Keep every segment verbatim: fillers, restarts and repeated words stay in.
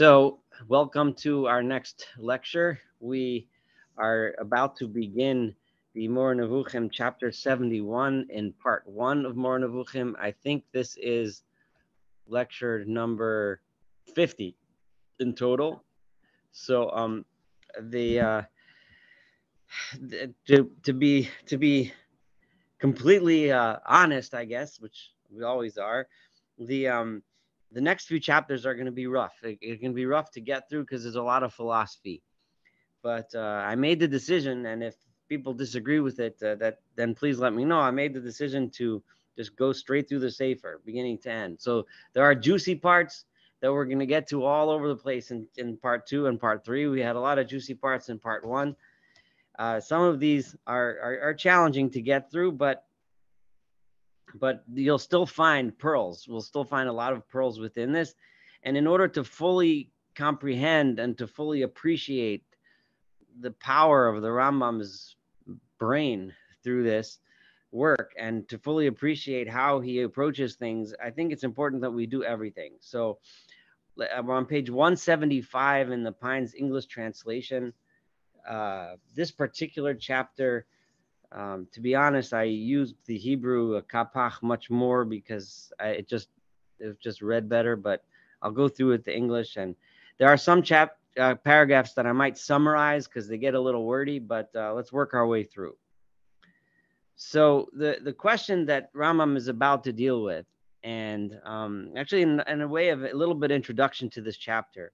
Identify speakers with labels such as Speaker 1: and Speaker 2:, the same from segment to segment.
Speaker 1: So, welcome to our next lecture. We are about to begin the Mor Nevuchim chapter seventy-one in part one of Mor Nevuchim. I think this is lecture number fifty in total. So, um, the uh, to to be to be completely uh, honest, I guess, which we always are, the um, the next few chapters are going to be rough. It, it can be rough to get through because there's a lot of philosophy. But uh, I made the decision, and if people disagree with it, uh, that then please let me know. I made the decision to just go straight through the Sefer, beginning to end. So there are juicy parts that we're going to get to all over the place in, in part two and part three. We had a lot of juicy parts in part one. Uh, some of these are, are are challenging to get through, but but you'll still find pearls. We'll still find a lot of pearls within this. And in order to fully comprehend and to fully appreciate the power of the Rambam's brain through this work and to fully appreciate how he approaches things, I think it's important that we do everything. So we're on page one seventy-five in the Pines English translation. Uh, this particular chapter, Um, to be honest, I used the Hebrew uh, kapach much more because I, it just it just read better. But I'll go through it the English, and there are some chap uh, paragraphs that I might summarize because they get a little wordy. But uh, let's work our way through. So the the question that Rambam is about to deal with, and um, actually in, in a way of a little bit introduction to this chapter,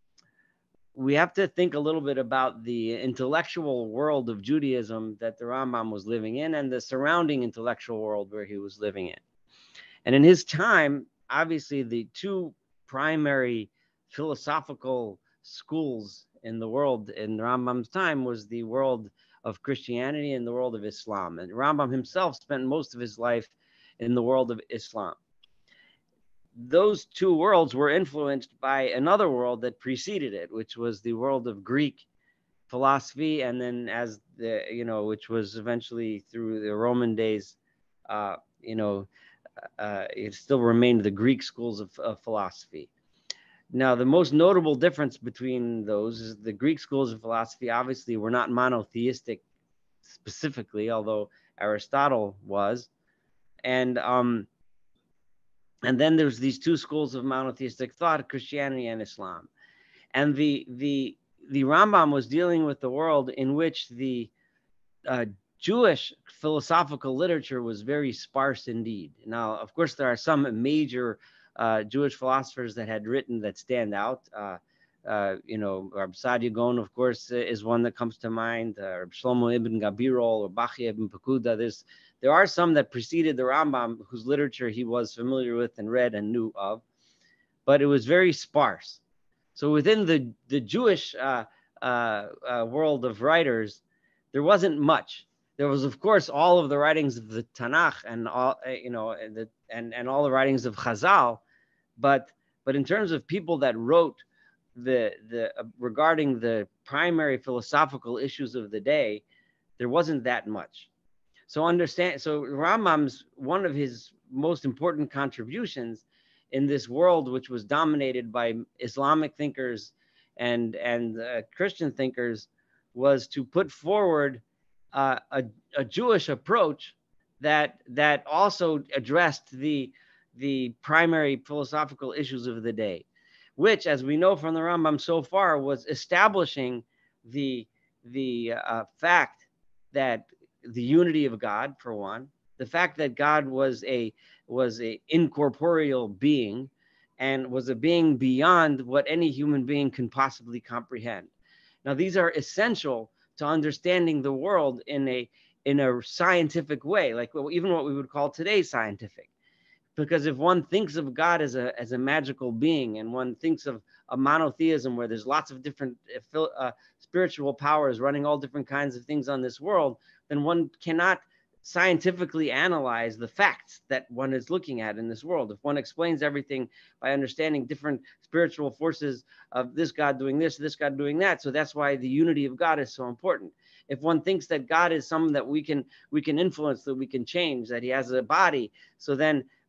Speaker 1: we have to think a little bit about the intellectual world of Judaism that the Rambam was living in and the surrounding intellectual world where he was living in. And in his time, obviously, the two primary philosophical schools in the world in Rambam's time was the world of Christianity and the world of Islam. And Rambam himself spent most of his life in the world of Islam. Those two worlds were influenced by another world that preceded it, which was the world of Greek philosophy, and then as the you know, which was eventually through the Roman days, uh, you know, uh, it still remained the Greek schools of, of philosophy. Now, the most notable difference between those is the Greek schools of philosophy obviously were not monotheistic specifically, although Aristotle was, and um. And then there's these two schools of monotheistic thought, Christianity and Islam. And the the the Rambam was dealing with the world in which the uh, Jewish philosophical literature was very sparse indeed. Now, of course, there are some major uh, Jewish philosophers that had written that stand out. Uh, uh, you know, Rab Sadia Gaon, of course, is one that comes to mind. Uh, Rab Shlomo ibn Gabirol or Bachya ibn Pakuda. There's There are some that preceded the Rambam whose literature he was familiar with and read and knew of, but it was very sparse. So within the, the Jewish uh, uh, uh, world of writers, there wasn't much. There was, of course, all of the writings of the Tanakh and all, you know, and, the, and, and all the writings of Chazal, but but in terms of people that wrote the the uh, regarding the primary philosophical issues of the day, there wasn't that much. So understand, so Rambam's one of his most important contributions in this world, which was dominated by Islamic thinkers and and uh, Christian thinkers, was to put forward uh, a, a Jewish approach that that also addressed the the primary philosophical issues of the day, which, as we know from the Rambam so far, was establishing the the uh, fact that the unity of God, for one, the fact that God was a was a incorporeal being and was a being beyond what any human being can possibly comprehend. Now, these are essential to understanding the world in a in a scientific way, like even what we would call today scientific. Because if one thinks of God as a as a magical being, and one thinks of a monotheism where there's lots of different uh, spiritual powers running all different kinds of things on this world, then one cannot scientifically analyze the facts that one is looking at in this world. If one explains everything by understanding different spiritual forces of this God doing this, this God doing that, so that's why the unity of God is so important. If one thinks that God is someone that we can we can influence, that we can change, that he has a body, so then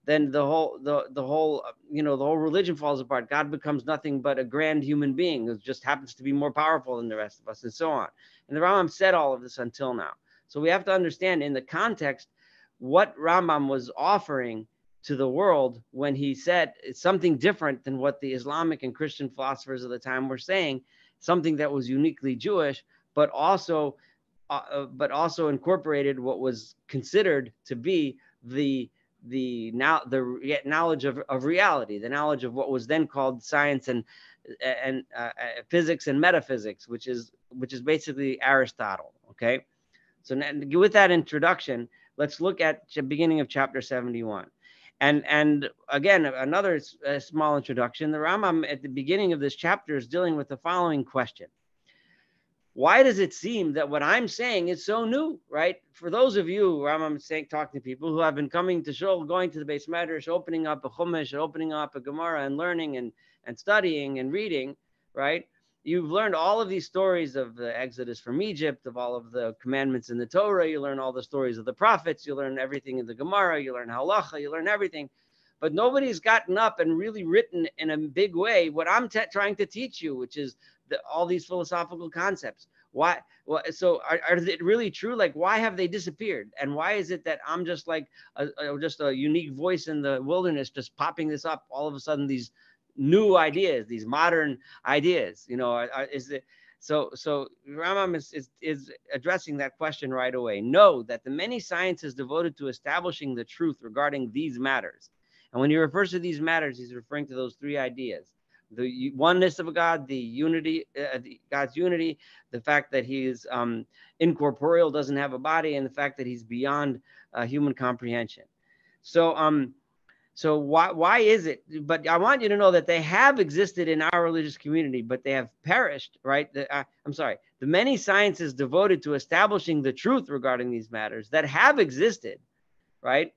Speaker 1: then the whole the the whole you know the whole religion falls apart. God becomes nothing but a grand human being who just happens to be more powerful than the rest of us, and so on. And the Rambam said all of this until now. So we have to understand in the context what Rambam was offering to the world when he said it's something different than what the Islamic and Christian philosophers of the time were saying, something that was uniquely Jewish, but also uh, but also incorporated what was considered to be the the now the knowledge of, of reality, the knowledge of what was then called science and and uh, physics and metaphysics, which is which is basically Aristotle. Okay, so now, with that introduction, let's look at the beginning of chapter seventy-one. And and again, another uh, small introduction. The Rambam at the beginning of this chapter is dealing with the following question: why does it seem that what I'm saying is so new, right? For those of you, Rambam is saying, talking to people who have been coming to shul, going to the Beis Medrash, opening up a Chumash, opening up a Gemara, and learning and and studying and reading, right? You've learned all of these stories of the Exodus from Egypt, of all of the commandments in the Torah. You learn all the stories of the prophets. You learn everything in the Gemara. You learn halacha. You learn everything. But nobody's gotten up and really written in a big way what I'm t- trying to teach you, which is the, all these philosophical concepts. Why? Well, so are, are they really true? Like, why have they disappeared? And why is it that I'm just like a, a, just a unique voice in the wilderness, just popping this up all of a sudden, these new ideas, these modern ideas, you know, are, are, is it so? So Rambam is, is is addressing that question right away. Know that the many sciences devoted to establishing the truth regarding these matters, and when he refers to these matters, he's referring to those three ideas: the oneness of God, the unity, uh, the, God's unity, the fact that he is um, incorporeal, doesn't have a body, and the fact that he's beyond uh, human comprehension. So um. So why why is it? But I want you to know that they have existed in our religious community, but they have perished, right? The, uh, I'm sorry. The many sciences devoted to establishing the truth regarding these matters that have existed, right?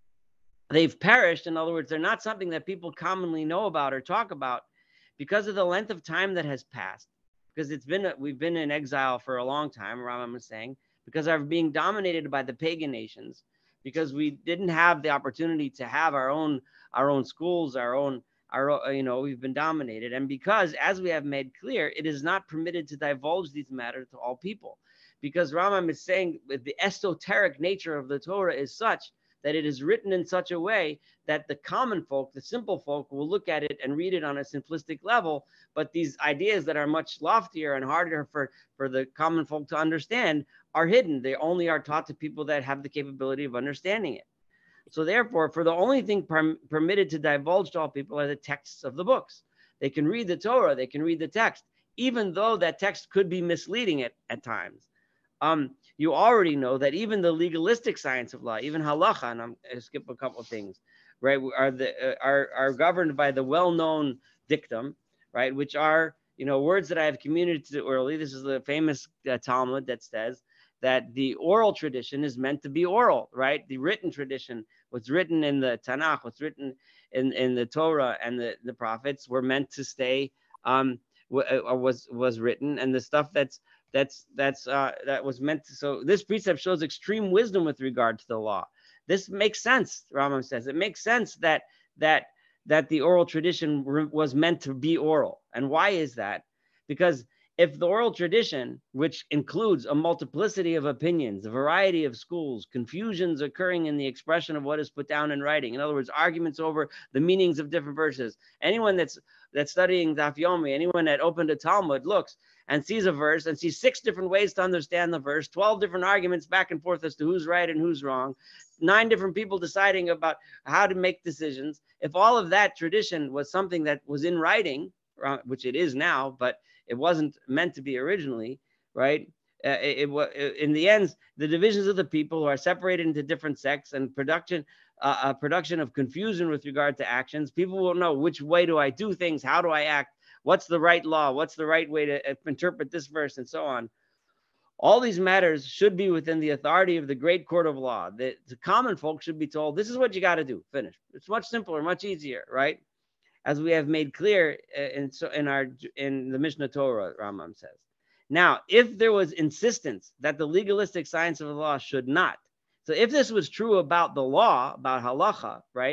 Speaker 1: They've perished. In other words, they're not something that people commonly know about or talk about because of the length of time that has passed. Because it's been we've been in exile for a long time, Rambam is saying, because of being dominated by the pagan nations. Because we didn't have the opportunity to have our own our own schools, our own, our you know, we've been dominated. And because, as we have made clear, it is not permitted to divulge these matters to all people. Because Rambam is saying that the esoteric nature of the Torah is such that it is written in such a way that the common folk, the simple folk, will look at it and read it on a simplistic level. But these ideas that are much loftier and harder for, for the common folk to understand are hidden. They only are taught to people that have the capability of understanding it. So therefore, for the only thing per- permitted to divulge to all people are the texts of the books. They can read the Torah, they can read the text, even though that text could be misleading at, at times. Um, you already know that even the legalistic science of law, even halacha, and I'm going to skip a couple of things, right, are the uh, are are governed by the well-known dictum, right, which are, you know, words that I have communicated early. This is the famous uh, Talmud that says that the oral tradition is meant to be oral, right? The written tradition, what's written in the Tanakh, what's written in, in the Torah and the, the prophets were meant to stay, um, w- uh, was was written, and the stuff that's that's that's uh, that was meant to. So this precept shows extreme wisdom with regard to the law. This makes sense, Rambam says. It makes sense that that that the oral tradition was meant to be oral. And why is that? Because if the oral tradition, which includes a multiplicity of opinions, a variety of schools, confusions occurring in the expression of what is put down in writing, in other words, arguments over the meanings of different verses, anyone that's that's studying Daf Yomi, anyone that opened a Talmud looks and sees a verse and sees six different ways to understand the verse, twelve different arguments back and forth as to who's right and who's wrong, nine different people deciding about how to make decisions. If all of that tradition was something that was in writing, which it is now, but it wasn't meant to be originally, right? Uh, it, it, in the end, the divisions of the people who are separated into different sects and production, uh, uh, production of confusion with regard to actions. People will know which way do I do things, how do I act, what's the right law, what's the right way to interpret this verse, and so on. All these matters should be within the authority of the great court of law. The, the common folk should be told, this is what you got to do, finish. It's much simpler, much easier, right? As we have made clear in, so in our in the Mishnah Torah, Rambam says. Now, if there was insistence that the legalistic science of the law should not, so if this was true about the law, about halacha, right?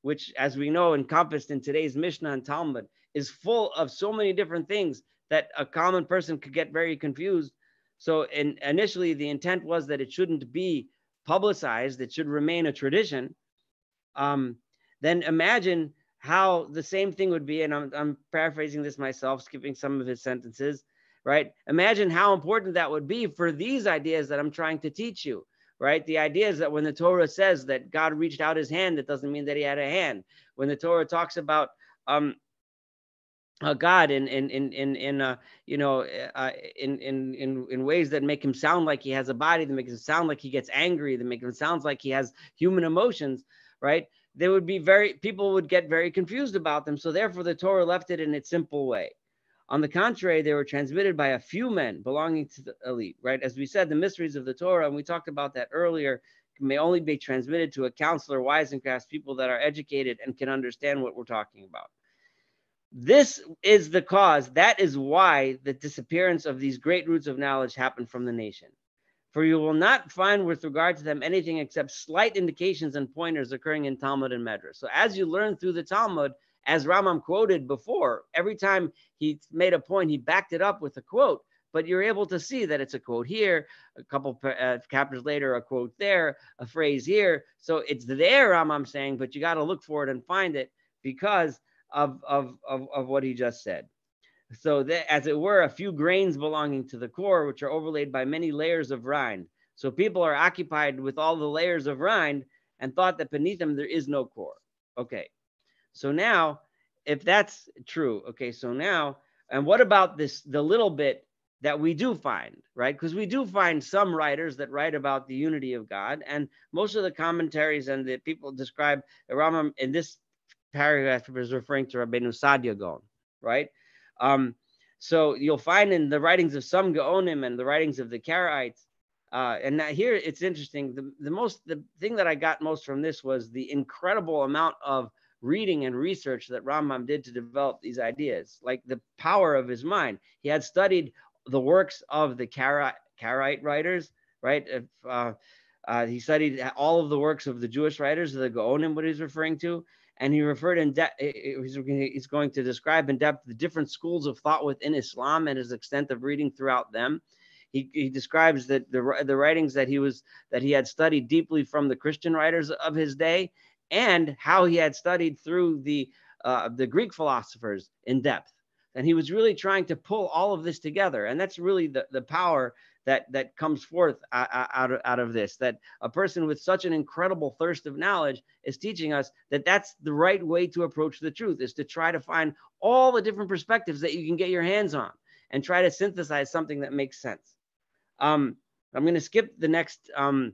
Speaker 1: which, as we know, encompassed in today's Mishnah and Talmud, is full of so many different things that a common person could get very confused. So in, initially, the intent was that it shouldn't be publicized. It should remain a tradition. Um, then imagine how the same thing would be, and I'm, I'm paraphrasing this myself, skipping some of his sentences, right? Imagine how important that would be for these ideas that I'm trying to teach you, right? The idea is that when the Torah says that God reached out his hand, it doesn't mean that he had a hand. When the Torah talks about um, uh, God in in in in in uh, you know uh, in in in in ways that make him sound like he has a body, that make him sound like he gets angry, that make him sound like he has human emotions, right? They would be very people would get very confused about them. So therefore, the Torah left it in its simple way. On the contrary, they were transmitted by a few men belonging to the elite, right? As we said, the mysteries of the Torah, and we talked about that earlier, may only be transmitted to a counselor, wise and crafts, people that are educated and can understand what we're talking about. This is the cause. That is why the disappearance of these great roots of knowledge happened from the nation. For you will not find with regard to them anything except slight indications and pointers occurring in Talmud and Medrash. So as you learn through the Talmud, as Rambam quoted before, every time he made a point, he backed it up with a quote. But you're able to see that it's a quote here, a couple uh, chapters later, a quote there, a phrase here. So it's there, Rambam saying, but you got to look for it and find it because of, of, of, of what he just said. So that, as it were, a few grains belonging to the core, which are overlaid by many layers of rind. So people are occupied with all the layers of rind and thought that beneath them there is no core. Okay. So now, if that's true, okay, so now, and what about this, the little bit that we do find, right? Because we do find some writers that write about the unity of God, and most of the commentaries and the people describe the Rambam in this paragraph is referring to Rabbeinu Sadia Gaon, right? Um, so you'll find in the writings of some Gaonim and the writings of the Karaites, uh, and now here it's interesting. The, the most, the thing that I got most from this was the incredible amount of reading and research that Rambam did to develop these ideas, like the power of his mind. He had studied the works of the Karaite, Karaite writers, right? If, uh, uh, he studied all of the works of the Jewish writers, the Gaonim, what he's referring to. And he referred in depth, he's going to describe in depth the different schools of thought within Islam and his extent of reading throughout them. He, he describes that the, the writings that he was, that he had studied deeply from the Christian writers of his day, and how he had studied through the uh, the Greek philosophers in depth. And he was really trying to pull all of this together. And that's really the, the power that, that comes forth out of, out of this, that a person with such an incredible thirst of knowledge is teaching us that that's the right way to approach the truth, is to try to find all the different perspectives that you can get your hands on and try to synthesize something that makes sense. Um, I'm going to skip the next um,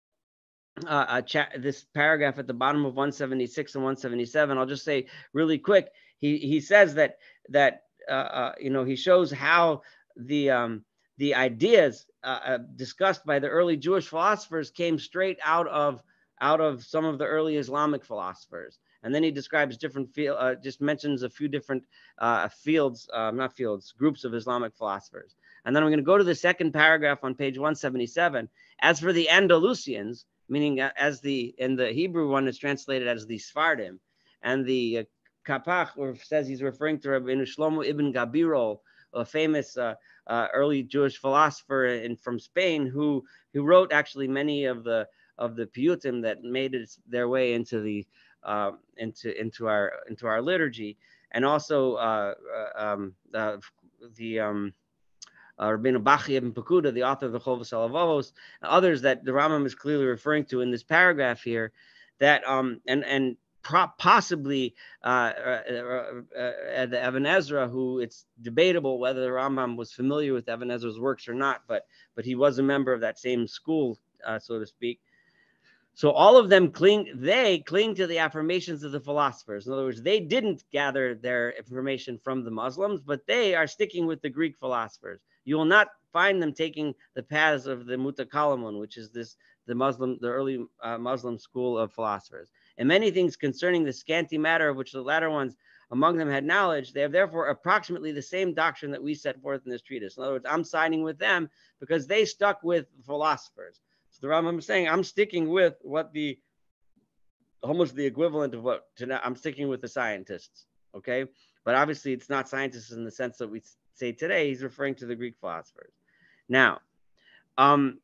Speaker 1: Uh, uh, chat, this paragraph at the bottom of one seventy-six and one seventy-seven. I'll just say really quick. He he says that that uh, uh, you know, he shows how the um, the ideas uh, uh, discussed by the early Jewish philosophers came straight out of out of some of the early Islamic philosophers. And then he describes different field, uh, just mentions a few different uh, fields, uh, not fields, groups of Islamic philosophers. And then I'm going to go to the second paragraph on page one seventy-seven. As for the Andalusians, meaning as the, in the Hebrew one is translated as the Sfardim, and the uh, Kapach says he's referring to Rabbeinu Shlomo ibn Gabirol, a famous uh, uh, early Jewish philosopher in, from Spain, who who wrote actually many of the of the piyutim that made it their way into the uh, into into our into our liturgy, and also uh, uh, um, uh, the um, Uh, Rabbeinu Bachi ibn Pekuda, the author of the Chovos Halavavos, others that the Rambam is clearly referring to in this paragraph here, that um and and pro- possibly uh, uh, uh, the Ibn Ezra, who it's debatable whether the Rambam was familiar with Ibn Ezra's works or not, but but he was a member of that same school, uh, so to speak. So all of them cling, they cling to the affirmations of the philosophers. In other words, they didn't gather their information from the Muslims, but they are sticking with the Greek philosophers. You will not find them taking the paths of the Mutakalamun, which is this the Muslim, the early uh, Muslim school of philosophers. And many things concerning the scanty matter of which the latter ones among them had knowledge, they have therefore approximately the same doctrine that we set forth in this treatise. In other words, I'm siding with them because they stuck with philosophers. So the Rambam is saying, I'm sticking with what the almost the equivalent of what to now, I'm sticking with the scientists, okay? But obviously it's not scientists in the sense that we say today. He's referring to the Greek philosophers. Now, um,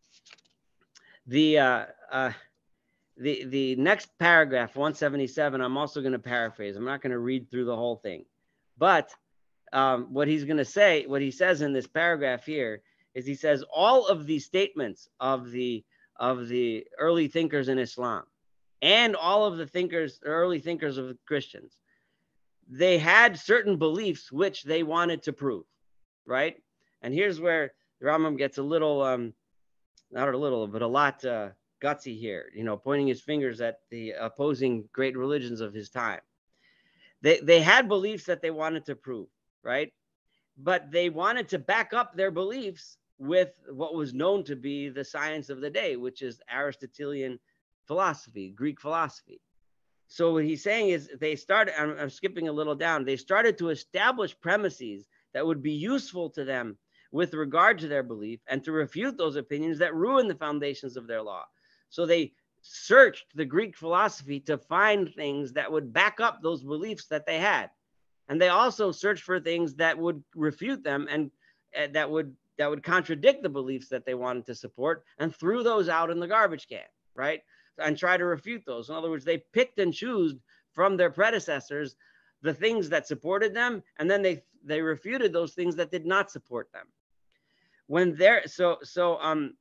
Speaker 1: the uh, uh, the the next paragraph, one seventy-seven, I'm also going to paraphrase. I'm not going to read through the whole thing, but um, what he's going to say, what he says in this paragraph here, is he says all of these statements of the of the early thinkers in Islam and all of the thinkers, early thinkers of Christians, they had certain beliefs which they wanted to prove, right? And here's where the Rambam gets a little, um, not a little, but a lot uh, gutsy here, you know, pointing his fingers at the opposing great religions of his time. They, they had beliefs that they wanted to prove, right? But they wanted to back up their beliefs with what was known to be the science of the day, which is Aristotelean philosophy, Greek philosophy. So what he's saying is they started, I'm, I'm skipping a little down, they started to establish premises that would be useful to them with regard to their belief and to refute those opinions that ruin the foundations of their law. So they searched the Greek philosophy to find things that would back up those beliefs that they had. And they also searched for things that would refute them and uh, that would that would contradict the beliefs that they wanted to support and threw those out in the garbage can, right? And try to refute those. In other words, they picked and chose from their predecessors the things that supported them, and then they they refuted those things that did not support them. When they're so so um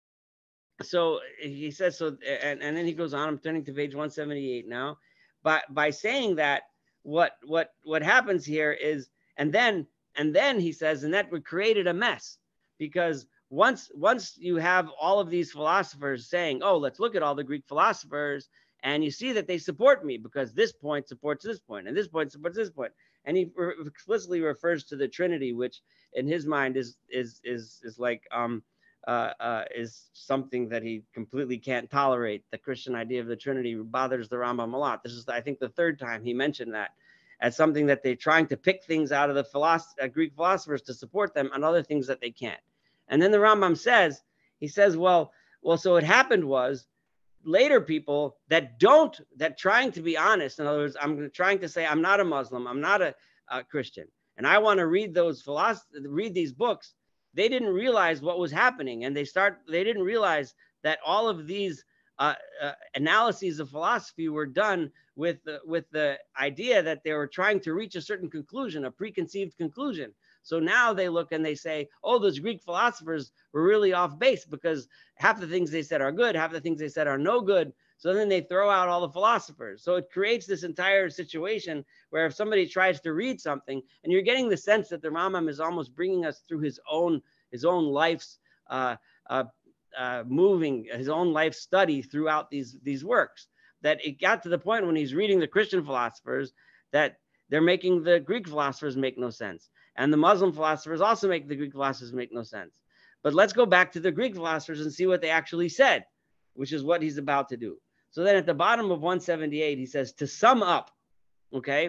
Speaker 1: so he says so, and, and then he goes on. I'm turning to page one seventy-eight now. But by saying that, what what what happens here is, and then and then he says, and that created a mess, because once once you have all of these philosophers saying, oh, let's look at all the Greek philosophers, and you see that they support me because this point supports this point and this point supports this point, and he re- explicitly refers to the Trinity, which in his mind is is is is like um uh, uh is something that he completely can't tolerate. The Christian idea of the Trinity bothers the Rambam a lot. This is, I think, the third time he mentioned that as something that they're trying to pick things out of the philosoph- uh, Greek philosophers to support them and other things that they can't. And then the Rambam says, he says, well, well, so what happened was later people that don't, that trying to be honest, in other words, I'm trying to say, I'm not a Muslim, I'm not a, a Christian, and I want to read those philosophy, read these books. They didn't realize what was happening. And they start, they didn't realize that all of these uh, uh, analyses of philosophy were done with the, with the idea that they were trying to reach a certain conclusion, a preconceived conclusion. So now they look and they say, oh, those Greek philosophers were really off base because half the things they said are good, half the things they said are no good. So then they throw out all the philosophers. So it creates this entire situation where if somebody tries to read something, and you're getting the sense that the Rambam is almost bringing us through his own his own life's uh, uh, uh, moving, his own life study throughout these these works, that it got to the point when he's reading the Christian philosophers that they're making the Greek philosophers make no sense. And the Muslim philosophers also make the Greek philosophers make no sense. But let's go back to the Greek philosophers and see what they actually said, which is what he's about to do. So then at the bottom of one seventy-eight, he says, to sum up, okay?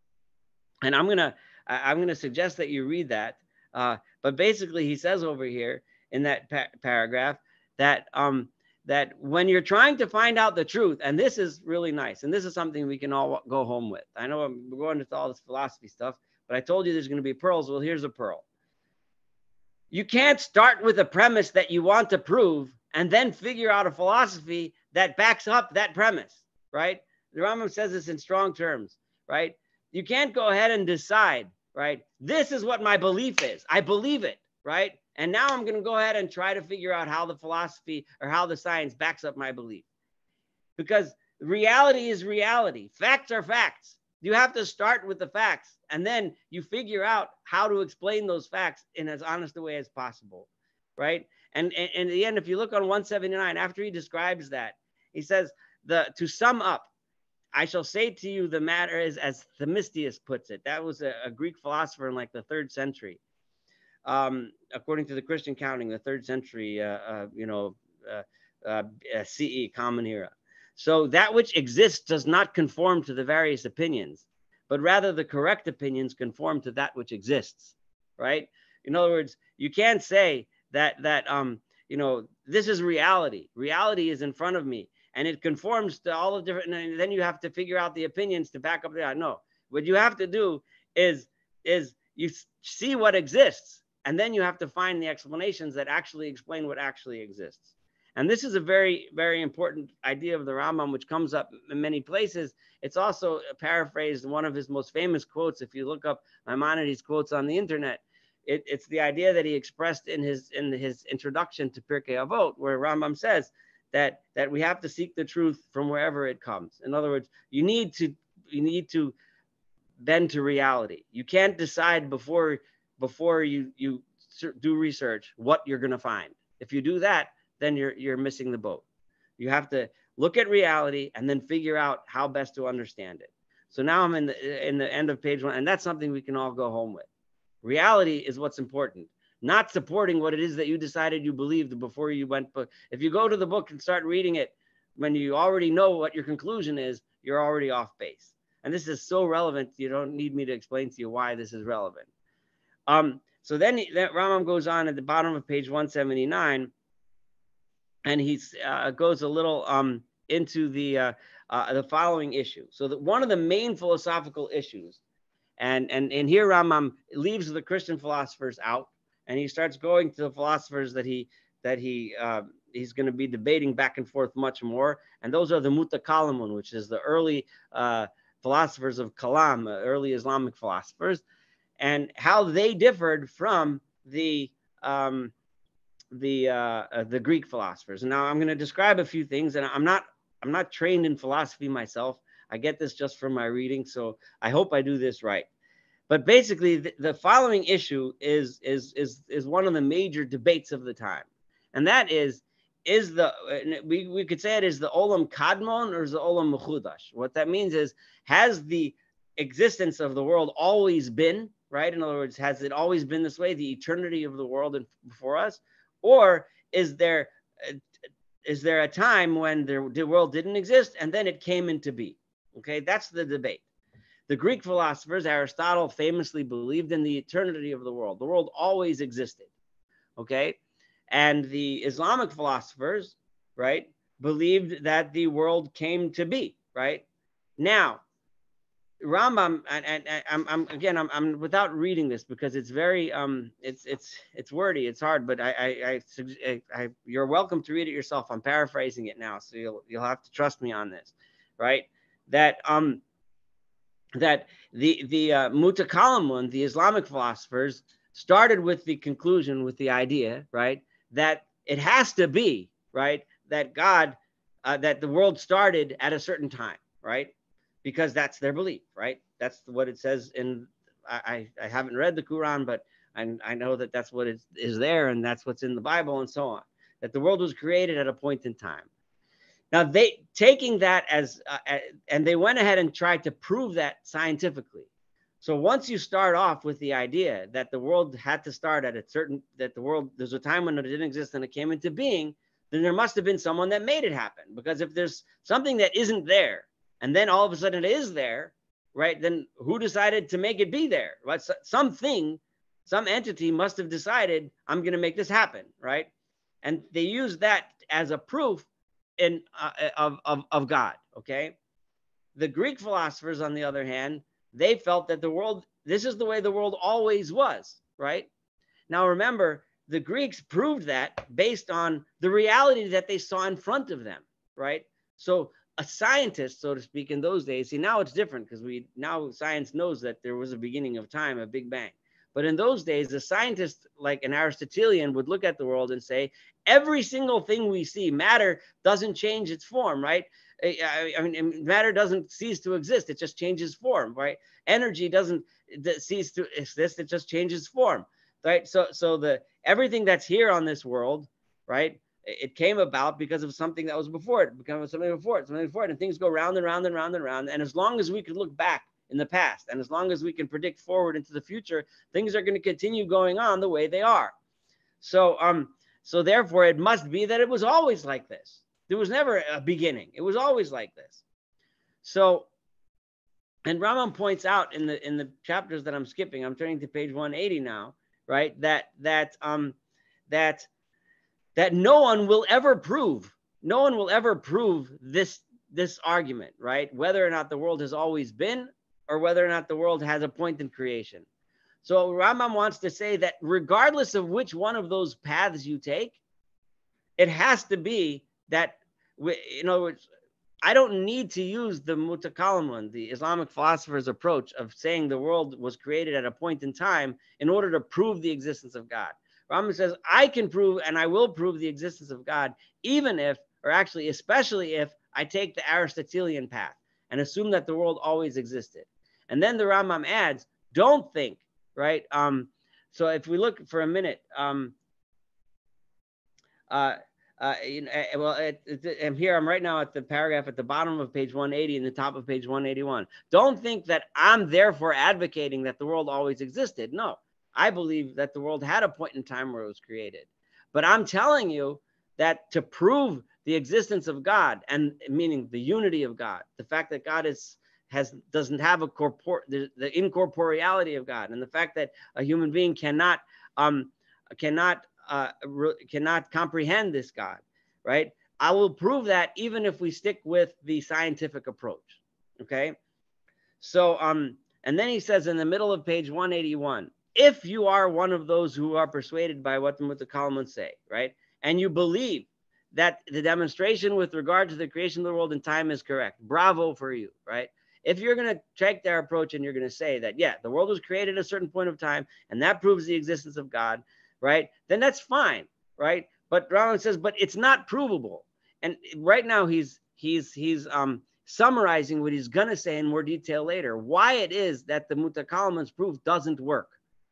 Speaker 1: And I'm going to I'm going to suggest that you read that. Uh, but basically, he says over here in that pa- paragraph that um, that when you're trying to find out the truth, and this is really nice, and this is something we can all go home with. I know I'm going into all this philosophy stuff, but I told you there's going to be pearls. Well, here's a pearl. You can't start with a premise that you want to prove and then figure out a philosophy that backs up that premise, right? The Rambam says this in strong terms, right? You can't go ahead and decide, right? This is what my belief is. I believe it, right? And now I'm going to go ahead and try to figure out how the philosophy or how the science backs up my belief. Because reality is reality. Facts are facts. You have to start with the facts, and then you figure out how to explain those facts in as honest a way as possible, right? And, and, and in the end, if you look on one seventy-nine, after he describes that, he says, the to sum up, I shall say to you the matter is as Themistius puts it. That was a, a Greek philosopher in like the third century. Um, according to the Christian counting, the third century, uh, uh, you know, uh, uh, uh, C E, Common Era. So that which exists does not conform to the various opinions, but rather the correct opinions conform to that which exists, right? In other words, you can't say that, that um, you know, this is reality. Reality is in front of me. and it conforms to all the different, and then you have to figure out the opinions to back up the, no, what you have to do is, is you see what exists, and then you have to find the explanations that actually explain what actually exists. And this is a very, very important idea of the Rambam, which comes up in many places. It's also paraphrased in one of his most famous quotes. If you look up Maimonides' quotes on the internet, it, it's the idea that he expressed in his in his introduction to Pirkei Avot, where Rambam says that that we have to seek the truth from wherever it comes. In other words, you need to you need to bend to reality. You can't decide before before you you do research what you're going to find. If you do that, then you're you're missing the boat. You have to look at reality and then figure out how best to understand it. So now I'm in the in the end of page one, and that's something we can all go home with. Reality is what's important, not supporting what it is that you decided you believed before you went. But if you go to the book and start reading it when you already know what your conclusion is, you're already off base. And this is so relevant, you don't need me to explain to you why this is relevant. Um, so then that Rambam goes on at the bottom of page one seventy-nine, and he uh, goes a little um, into the uh, uh, the following issue. So that one of the main philosophical issues, and and and here Rambam leaves the Christian philosophers out, and he starts going to the philosophers that he that he uh, he's going to be debating back and forth much more, and those are the Mutakalamun, which is the early uh, philosophers of Kalam, uh, early Islamic philosophers, and how they differed from the um, the uh, uh, the Greek philosophers. And now I'm going to describe a few things, and I'm not I'm not trained in philosophy myself. I get this just from my reading, so I hope I do this right. But basically, the, the following issue is is is is one of the major debates of the time, and that is is the we we could say it is the Olam Kadmon or is the Olam Mechudash. What that means is, has the existence of the world always been, right? In other words, has it always been this way, the eternity of the world before us, or is there is there a time when the, the world didn't exist and then it came into being? Okay, that's the debate. The Greek philosophers, Aristotle famously believed in the eternity of the world. The world always existed. Okay, and the Islamic philosophers, right, believed that the world came to be. Right now, Rambam, and, and, and I'm, I'm again, I'm, I'm without reading this because it's very, um, it's it's it's wordy, it's hard, but I, I, I, I, you're welcome to read it yourself. I'm paraphrasing it now, so you'll you'll have to trust me on this, right? That um, that the the uh, Mutakalamun, the Islamic philosophers, started with the conclusion, with the idea, right, that it has to be, right, that God, uh, that the world started at a certain time, right? Because that's their belief, right? That's what it says in, I, I haven't read the Quran, but I, I know that that's what is, is there, and that's what's in the Bible and so on, that the world was created at a point in time. Now, they taking that as, uh, and they went ahead and tried to prove that scientifically. So once you start off with the idea that the world had to start at a certain, that the world, there's a time when it didn't exist and it came into being, then there must have been someone that made it happen. Because if there's something that isn't there, and then all of a sudden it is there, right? Then who decided to make it be there? Right? So, something, some entity must have decided, I'm going to make this happen, right? And they use that as a proof in uh, of, of, of God, okay? The Greek philosophers, on the other hand, they felt that the world, this is the way the world always was, right? Now remember, the Greeks proved that based on the reality that they saw in front of them, right? So a scientist, so to speak, in those days, see, now it's different because we now science knows that there was a beginning of time, a big bang. But in those days, a scientist like an Aristotelean would look at the world and say, every single thing we see, matter doesn't change its form, right? I, I mean, matter doesn't cease to exist. It just changes form, right? Energy doesn't cease to exist. It just changes form, right? So, so the everything that's here on this world, right? It came about because of something that was before it, because of something before it, something before it, and things go round and round and round and round. And as long as we can look back in the past, and as long as we can predict forward into the future, things are going to continue going on the way they are. So, um, so therefore, it must be that it was always like this. There was never a beginning. It was always like this. So, and Rambam points out in the in the chapters that I'm skipping, I'm turning to page one eighty now, right? That that um that that no one will ever prove no one will ever prove this, this argument, right? Whether or not the world has always been, or whether or not the world has a point in creation. So Rambam wants to say that regardless of which one of those paths you take, it has to be that, in other words, I don't need to use the Mutakallimun, the Islamic philosopher's approach of saying the world was created at a point in time in order to prove the existence of God. Rambam says, I can prove and I will prove the existence of God, even if, or actually, especially if I take the Aristotelean path and assume that the world always existed. And then the Rambam adds, don't think, right? Um, so if we look for a minute, um, uh, uh, you know, well, it, it, I'm here, I'm right now at the paragraph at the bottom of page one eighty and the top of page one eighty-one. Don't think that I'm therefore advocating that the world always existed. No, I believe that the world had a point in time where it was created. But I'm telling you that to prove the existence of God, and meaning the unity of God, the fact that God is has doesn't have a corpor the, the incorporeality of God, and the fact that a human being cannot um cannot uh cannot comprehend this God, right? I will prove that even if we stick with the scientific approach. Okay, so um and then he says in the middle of page one eighty-one, if you are one of those who are persuaded by what the Mutakallimun say, right, and you believe that the demonstration with regard to the creation of the world and time is correct, bravo for you, right? If you're going to take their approach and you're going to say that, yeah, the world was created at a certain point of time and that proves the existence of God, right, then that's fine, right? But Rambam says, but it's not provable. And right now he's he's he's um summarizing what he's going to say in more detail later, why it is that the Mutakallimun's proof doesn't work.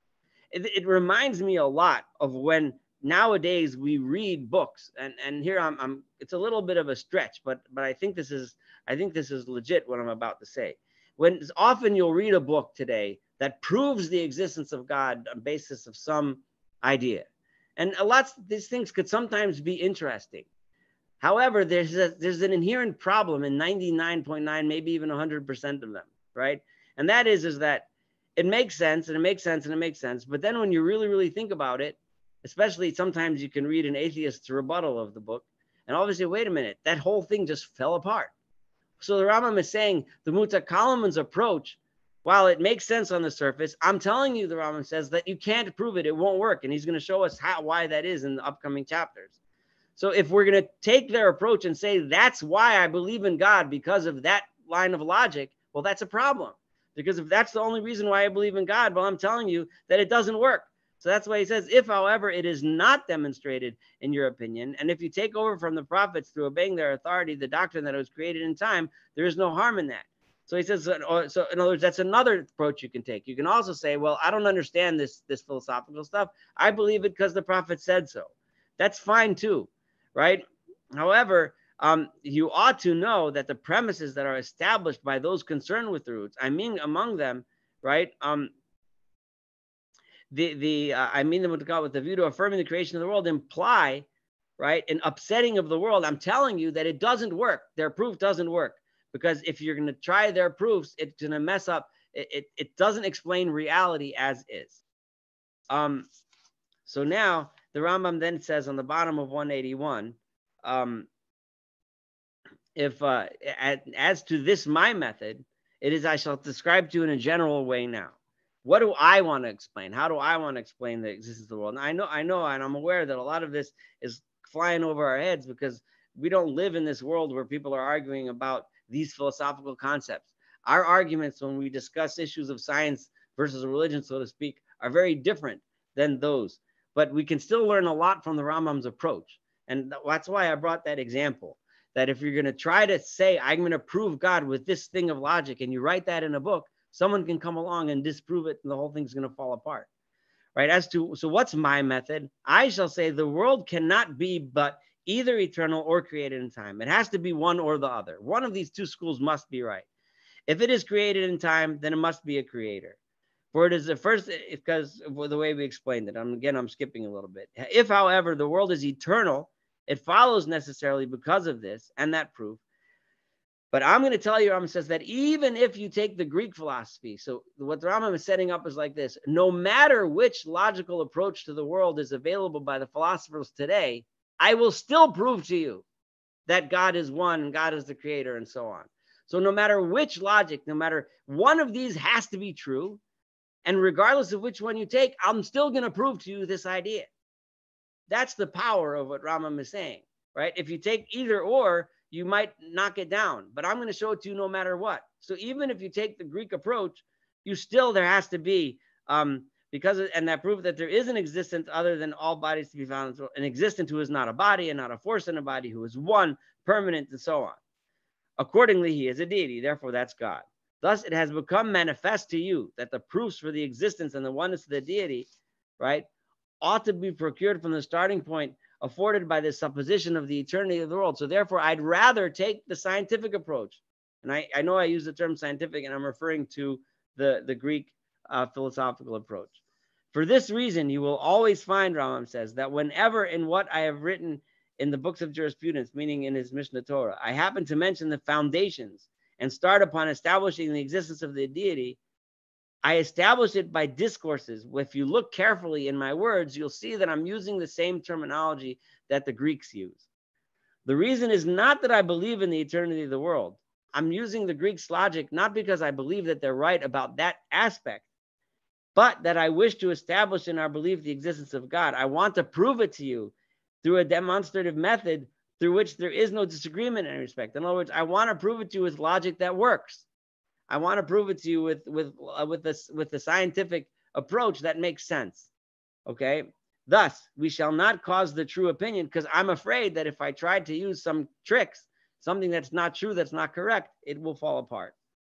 Speaker 1: It, it reminds me a lot of when nowadays we read books, and and here I'm, I'm it's a little bit of a stretch, but but I think this is I think this is legit what I'm about to say. When often you'll read a book today that proves the existence of God on the basis of some idea, and a lot of these things could sometimes be interesting. However, there's a, there's an inherent problem in ninety-nine point nine, maybe even one hundred percent of them, right? And that is is that it makes sense and it makes sense and it makes sense, but then when you really really think about it, especially sometimes you can read an atheist's rebuttal of the book and obviously, wait a minute, that whole thing just fell apart. So the Rambam is saying the Mutakallimun's approach, while it makes sense on the surface, I'm telling you, the Rambam says that you can't prove it. It won't work. And he's going to show us how, why that is in the upcoming chapters. So if we're going to take their approach and say, that's why I believe in God because of that line of logic, well, that's a problem. Because if that's the only reason why I believe in God, well, I'm telling you that it doesn't work. So that's why he says, if, however, it is not demonstrated in your opinion, and if you take over from the prophets through obeying their authority, the doctrine that it was created in time, there is no harm in that. So he says, so in other words, that's another approach you can take. You can also say, well, I don't understand this, this philosophical stuff. I believe it because the prophet said so. That's fine too, right? However, um, you ought to know that the premises that are established by those concerned with the roots, I mean, among them, right, um, The, the uh, I mean, the with the view to affirming the creation of the world imply, right, an upsetting of the world. I'm telling you that it doesn't work. Their proof doesn't work, because if you're going to try their proofs, it's going to mess up. It, it, it doesn't explain reality as is. Um, so now the Rambam then says on the bottom of one eighty-one, um, if uh, as, as to this my method, it is I shall describe to you in a general way now. What do I want to explain? How do I want to explain the existence of the world? And I know, I know, and I'm aware that a lot of this is flying over our heads because we don't live in this world where people are arguing about these philosophical concepts. Our arguments when we discuss issues of science versus religion, so to speak, are very different than those. But we can still learn a lot from the Rambam's approach. And that's why I brought that example, that if you're going to try to say, I'm going to prove God with this thing of logic, and you write that in a book, someone can come along and disprove it, and the whole thing's going to fall apart, right? As to, so what's my method? I shall say the world cannot be but either eternal or created in time. It has to be one or the other. One of these two schools must be right. If it is created in time, then it must be a creator. For it is the first, because of the way we explained it. I'm, again, I'm skipping a little bit. If, however, the world is eternal, it follows necessarily because of this and that proof. But I'm going to tell you, Rambam says that even if you take the Greek philosophy, so what the Rambam is setting up is like this: no matter which logical approach to the world is available by the philosophers today, I will still prove to you that God is one and God is the creator and so on. So no matter which logic, no matter one of these has to be true. And regardless of which one you take, I'm still going to prove to you this idea. That's the power of what Rambam is saying, right? If you take either or, you might knock it down, but I'm going to show it to you no matter what. So even if you take the Greek approach, you still, there has to be, um, because, of, and that proves that there is an existence other than all bodies to be found, so an existence who is not a body and not a force in a body, who is one, permanent, and so on. Accordingly, he is a deity. Therefore, that's God. Thus, it has become manifest to you that the proofs for the existence and the oneness of the deity, right, ought to be procured from the starting point afforded by the supposition of the eternity of the world. So therefore, I'd rather take the scientific approach. And I, I know I use the term scientific, and I'm referring to the, the Greek uh, philosophical approach. For this reason, you will always find, Rambam says, that whenever in what I have written in the books of jurisprudence, meaning in his Mishnah Torah, I happen to mention the foundations and start upon establishing the existence of the deity, I establish it by discourses. If you look carefully in my words, you'll see that I'm using the same terminology that the Greeks use. The reason is not that I believe in the eternity of the world. I'm using the Greeks' logic not because I believe that they're right about that aspect, but that I wish to establish in our belief the existence of God. I want to prove it to you through a demonstrative method through which there is no disagreement in any respect. In other words, I want to prove it to you with logic that works. I want to prove it to you with with uh, with this with the scientific approach that makes sense. Okay. Thus, we shall not cause the true opinion, because I'm afraid that if I tried to use some tricks, something that's not true, that's not correct, it will fall apart.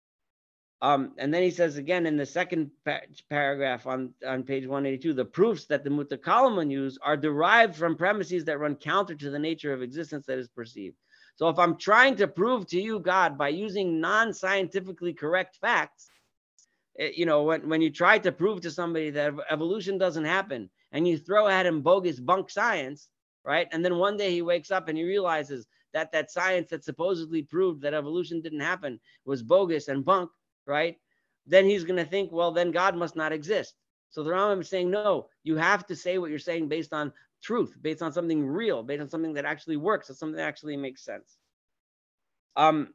Speaker 1: Um, and then he says again in the second pa paragraph on, on page one eighty-two, the proofs that the Mutakalaman use are derived from premises that run counter to the nature of existence that is perceived. So if I'm trying to prove to you God by using non-scientifically correct facts, it, you know, when, when you try to prove to somebody that evolution doesn't happen and you throw at him bogus bunk science, right? And then one day he wakes up and he realizes that that science that supposedly proved that evolution didn't happen was bogus and bunk, right? Then he's going to think, well, then God must not exist. So the Rambam is saying, no, you have to say what you're saying based on truth, based on something real, based on something that actually works, or something that actually makes sense. Um,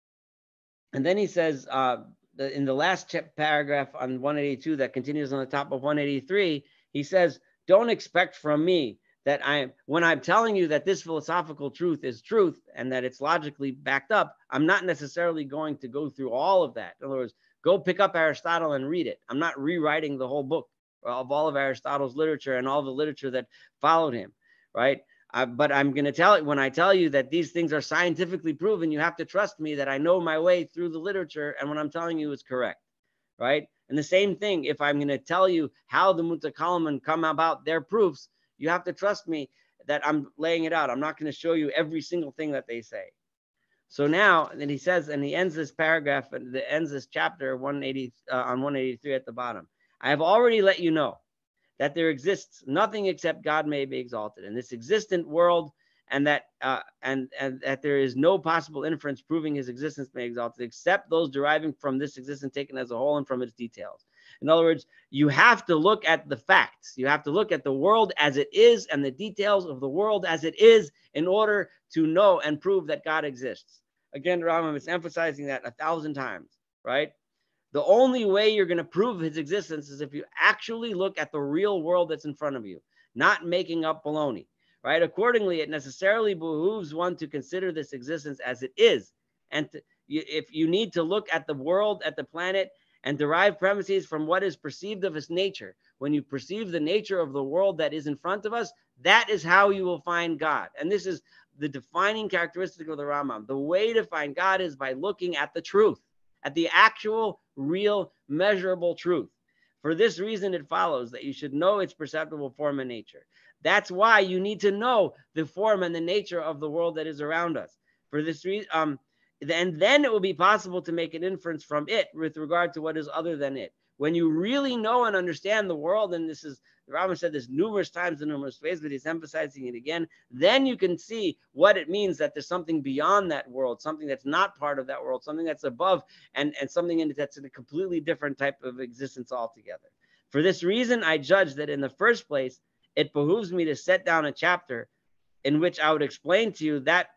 Speaker 1: and then he says uh, the, in the last paragraph on one eighty-two that continues on the top of one eighty-three, he says, don't expect from me that I, when I'm telling you that this philosophical truth is truth and that it's logically backed up, I'm not necessarily going to go through all of that. In other words, go pick up Aristotle and read it. I'm not rewriting the whole book of all of Aristotle's literature and all the literature that followed him, right? Uh, but I'm going to tell you, when I tell you that these things are scientifically proven, you have to trust me that I know my way through the literature, and what I'm telling you is correct, right? And the same thing, if I'm going to tell you how the Mutakalaman come about their proofs, you have to trust me that I'm laying it out. I'm not going to show you every single thing that they say. So now, and then he says, and he ends this paragraph, and the ends this chapter one eighty uh, on one eighty-three at the bottom. I have already let you know that there exists nothing except God may be exalted in this existent world, and that uh, and and that there is no possible inference proving his existence may be exalted except those deriving from this existence taken as a whole and from its details. In other words, you have to look at the facts. You have to look at the world as it is and the details of the world as it is in order to know and prove that God exists. Again, Rambam is emphasizing that a thousand times, right? The only way you're going to prove his existence is if you actually look at the real world that's in front of you, not making up baloney, right? Accordingly, it necessarily behooves one to consider this existence as it is. And to, if you need to look at the world, at the planet, and derive premises from what is perceived of its nature, when you perceive the nature of the world that is in front of us, that is how you will find God. And this is the defining characteristic of the Rambam. The way to find God is by looking at the truth, at the actual, real, measurable truth. For this reason, it follows that you should know its perceptible form and nature. That's why you need to know the form and the nature of the world that is around us. For this reason, um, and then it will be possible to make an inference from it with regard to what is other than it. When you really know and understand the world, and this is, the Rambam said this numerous times in numerous ways, but he's emphasizing it again, then you can see what it means that there's something beyond that world, something that's not part of that world, something that's above, and, and something in it that's in a completely different type of existence altogether. For this reason, I judge that in the first place, it behooves me to set down a chapter in which I would explain to you that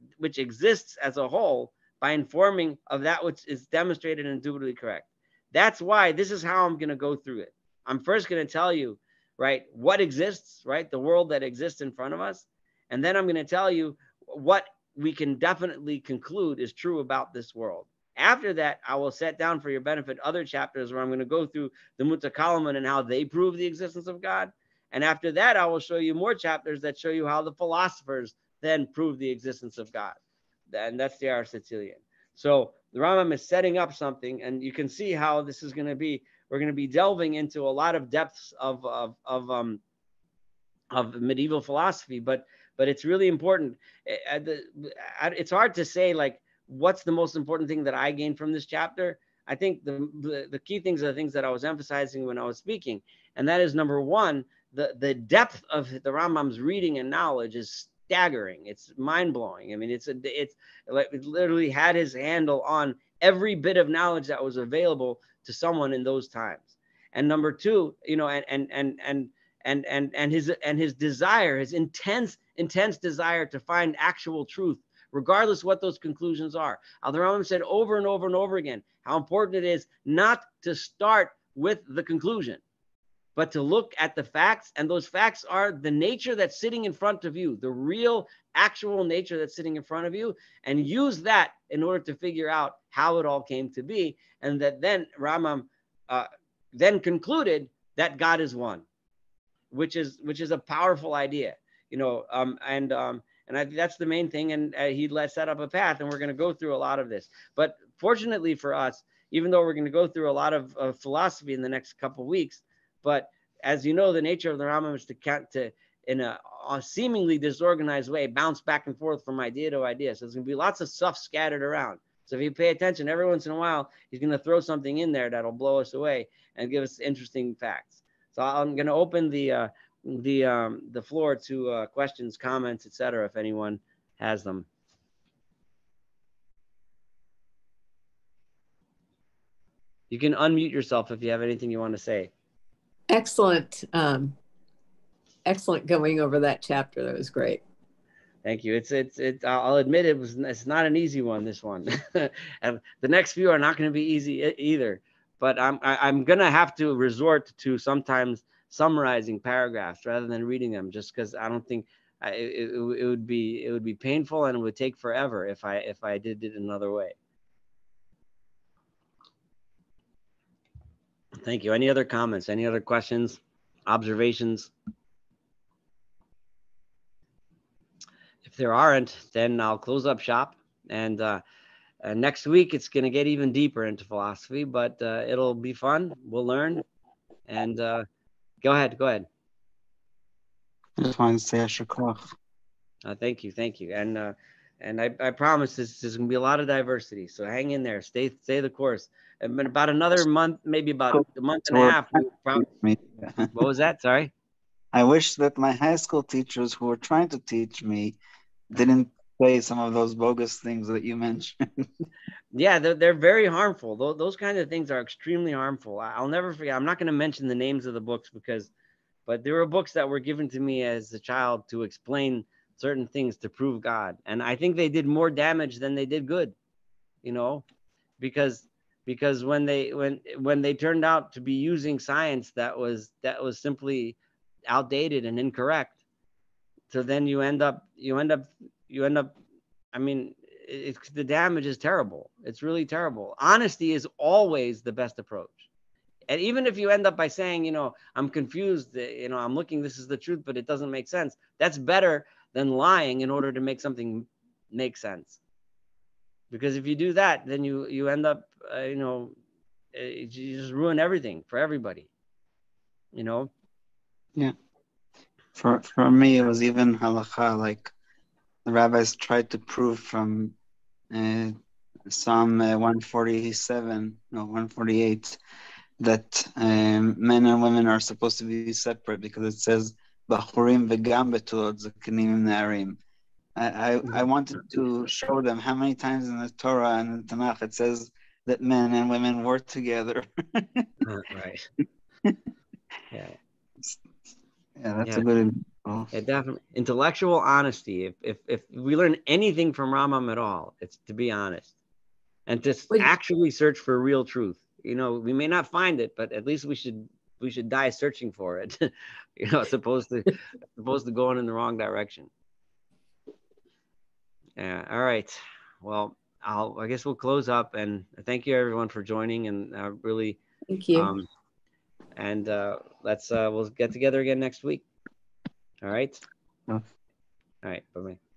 Speaker 1: which exists as a whole by informing of that which is demonstrated and indubitably correct. That's why this is how I'm going to go through it. I'm first going to tell you, right, what exists, right, the world that exists in front of us. And then I'm going to tell you what we can definitely conclude is true about this world. After that, I will set down for your benefit other chapters where I'm going to go through the Mutakalaman and how they prove the existence of God. And after that, I will show you more chapters that show you how the philosophers then prove the existence of God. And that's the Aristotelian. So the Rambam is setting up something, and you can see how this is going to be. We're going to be delving into a lot of depths of of of um of medieval philosophy, but but it's really important. It's hard to say like what's the most important thing that I gained from this chapter. I think the the, the key things are the things that I was emphasizing when I was speaking, and that is number one, the the depth of the Rambam's reading and knowledge is staggering. It's mind-blowing. I mean, it's a it's like it literally had his handle on every bit of knowledge that was available to someone in those times. And number two, you know, and and and and and and and his and his desire, his intense intense desire to find actual truth, regardless what those conclusions are. Al Rambam said over and over and over again how important it is not to start with the conclusion, but to look at the facts, and those facts are the nature that's sitting in front of you, the real, actual nature that's sitting in front of you, and use that in order to figure out how it all came to be, and that then Rambam uh, then concluded that God is one, which is which is a powerful idea, you know, um, and um, and I think that's the main thing, and uh, he let set up a path, and we're going to go through a lot of this. But fortunately for us, even though we're going to go through a lot of, of philosophy in the next couple of weeks, but as you know, the nature of the Rambam is to, to in a, a seemingly disorganized way, bounce back and forth from idea to idea. So there's going to be lots of stuff scattered around. So if you pay attention, every once in a while, he's going to throw something in there that'll blow us away and give us interesting facts. So I'm going to open the uh, the um, the floor to uh, questions, comments, et cetera, if anyone has them. You can unmute yourself if you have anything you want to say.
Speaker 2: Excellent. Um, excellent going over that chapter. That was great.
Speaker 1: Thank you. It's it's it. I'll admit it was. It's not an easy one. This one, and the next few are not going to be easy either. But I'm I, I'm gonna have to resort to sometimes summarizing paragraphs rather than reading them, just because I don't think I, it, it, it would be it would be painful and it would take forever if I if I did it another way. Thank you. Any other comments? Any other questions? Observations? If there aren't, then I'll close up shop. And uh, uh, next week, it's going to get even deeper into philosophy, but uh, it'll be fun. We'll learn. And uh, go ahead. Go ahead.
Speaker 3: I just wanted to say Yasher Koach.
Speaker 1: Uh, thank you. Thank you. And uh, and I, I promise this, there's going to be a lot of diversity. So hang in there. Stay stay the course. And about another month, maybe about a month and a half. Probably, what was that? Sorry.
Speaker 3: I wish that my high school teachers who were trying to teach me didn't say some of those bogus things that you mentioned.
Speaker 1: Yeah, they're, they're very harmful. Those, those kinds of things are extremely harmful. I'll never forget. I'm not going to mention the names of the books because, but there were books that were given to me as a child to explain certain things to prove God. And I think they did more damage than they did good, you know, because because when they when when they turned out to be using science that was that was simply outdated and incorrect, so then you end up you end up you end up I mean it's the damage is terrible. It's really terrible. Honesty is always the best approach. And even if you end up by saying, you know, I'm confused, you know, I'm looking, this is the truth, but it doesn't make sense, that's better than lying in order to make something make sense. Because if you do that, then you you end up uh, you know uh, you just ruin everything for everybody, you know.
Speaker 3: Yeah. For for me, it was even halakha. Like the rabbis tried to prove from uh, Psalm uh, one forty-seven, no, one forty-eight, that um, men and women are supposed to be separate because it says Bachurim v'gam betulot zakenim na'arim. I, I I wanted to show them how many times in the Torah and the Tanakh it says that men and women were together.
Speaker 1: Right. Yeah.
Speaker 3: Yeah, that's
Speaker 1: yeah.
Speaker 3: a good. Oh.
Speaker 1: Yeah, definitely. Intellectual honesty. If, if if we learn anything from Rambam at all, it's to be honest and to
Speaker 2: Would-
Speaker 1: actually search for real truth. You know, we may not find it, but at least we should we should die searching for it. You know, as opposed to opposed to going in the wrong direction. Yeah. All right. Well, I'll I guess we'll close up, and thank you everyone for joining, and uh, really
Speaker 2: Thank you.
Speaker 1: um and uh let's uh we'll get together again next week. All right.
Speaker 3: Oh.
Speaker 1: All right. Bye-bye.